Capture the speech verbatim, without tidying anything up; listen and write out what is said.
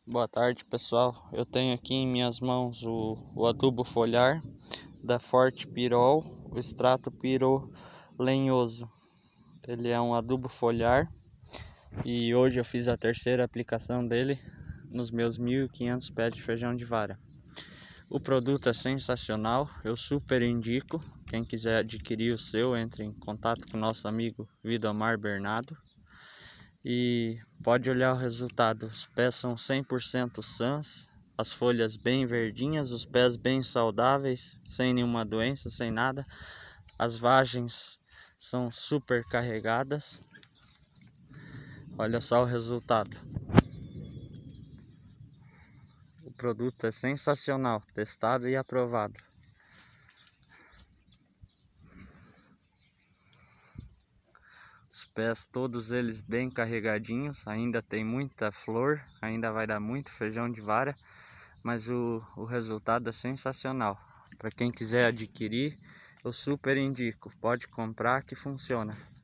Boa tarde, pessoal. Eu tenho aqui em minhas mãos o, o adubo foliar da Forte Pirol, o extrato Pirol lenhoso. Ele é um adubo foliar e hoje eu fiz a terceira aplicação dele nos meus mil e quinhentos pés de feijão de vara. O produto é sensacional, eu super indico. Quem quiser adquirir o seu, entre em contato com o nosso amigo Vidomar Bernardo. E pode olhar o resultado, os pés são cem por cento sãs, as folhas bem verdinhas, os pés bem saudáveis, sem nenhuma doença, sem nada. As vagens são super carregadas. Olha só o resultado. O produto é sensacional, testado e aprovado. Os pés todos eles bem carregadinhos, ainda tem muita flor, ainda vai dar muito feijão de vara, mas o, o resultado é sensacional. Para quem quiser adquirir, eu super indico, pode comprar que funciona.